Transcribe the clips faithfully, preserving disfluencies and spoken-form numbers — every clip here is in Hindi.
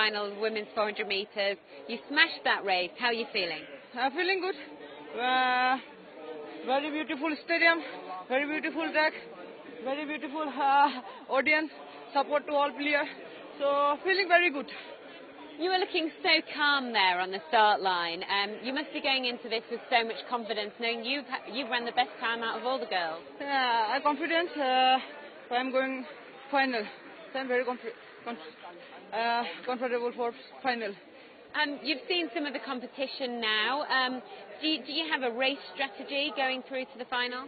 final, women's four hundred meters. You smashed that race. How are you feeling? I'm feeling good. Uh, very beautiful stadium, very beautiful track, very beautiful uh, audience, support to all players. So feeling very good. You were looking so calm there on the start line. Um, you must be going into this with so much confidence, knowing you've you've run the best time out of all the girls. Yeah, I'm confident. Uh, I'm going final. So I'm very conf conf uh, comfortable for final. Um, you've seen some of the competition now. Um, do, you, do you have a race strategy going through to the final?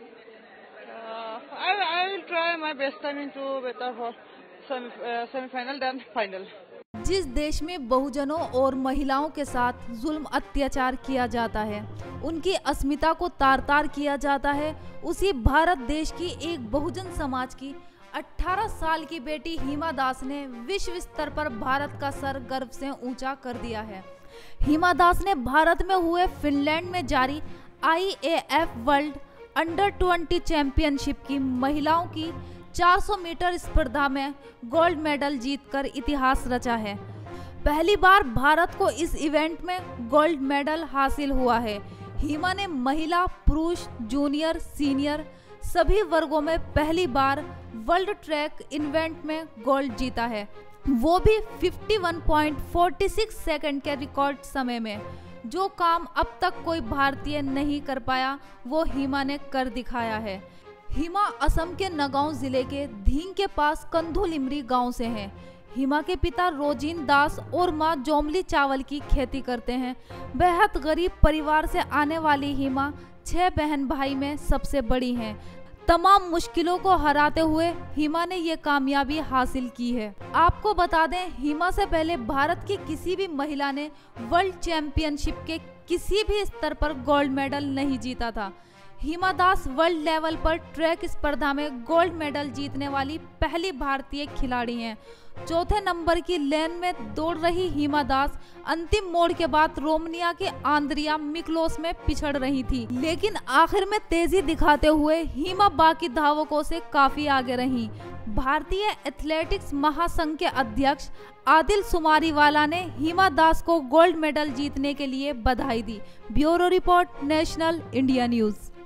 Uh, I, I will try my best time into better for semi, uh, semi-final than final. जिस देश में बहुजनों और महिलाओं के साथ जुल्म अत्याचार किया जाता है, उनकी अस्मिता को तार तार किया जाता है, उसी भारत देश की एक बहुजन समाज की अठारह साल की बेटी हिमा दास ने विश्व स्तर पर भारत का सर गर्व से ऊंचा कर दिया है। हिमा दास ने भारत में हुए फिनलैंड में जारी I A F world under twenty championship की महिलाओं की चार सौ मीटर स्पर्धा में गोल्ड मेडल जीतकर इतिहास रचा है। पहली बार भारत को इस इवेंट में गोल्ड मेडल हासिल हुआ है। हिमा ने महिला, पुरुष, जूनियर, सीनियर सभी वर्गों में पहली बार वर्ल्ड ट्रैक इवेंट में गोल्ड जीता है, वो भी इक्यावन पॉइंट फोर सिक्स सेकंड के रिकॉर्ड समय में। जो काम अब तक कोई भारतीय नहीं कर पाया, वो हिमा ने कर दिखाया है। हिमा असम के नगांव जिले के धींग के पास कंधुलिमरी गांव से हैं। हिमा के पिता रोजिन दास और मां जोमली चावल की खेती करते हैं। बेहद गरीब परिवार से आने वाली हिमा छह बहन भाई में सबसे बड़ी हैं। तमाम मुश्किलों को हराते हुए हिमा ने ये कामयाबी हासिल की है। आपको बता दें, हिमा से पहले भारत की किसी भी महिला ने वर्ल्ड चैंपियनशिप के किसी भी स्तर पर गोल्ड मेडल नहीं जीता था। हिमा दास वर्ल्ड लेवल पर ट्रैक स्पर्धा में गोल्ड मेडल जीतने वाली पहली भारतीय खिलाड़ी हैं। चौथे नंबर की लेन में दौड़ रही हिमा दास अंतिम मोड़ के बाद रोमानिया के आंद्रिया मिक्लोस में पिछड़ रही थी, लेकिन आखिर में तेजी दिखाते हुए हिमा बाकी धावकों से काफी आगे रही। भारतीय एथलेटिक्स महासंघ के अध्यक्ष आदिल सुमारीवाला ने हिमा दास को गोल्ड मेडल जीतने के लिए बधाई दी। Bureau report, national India news.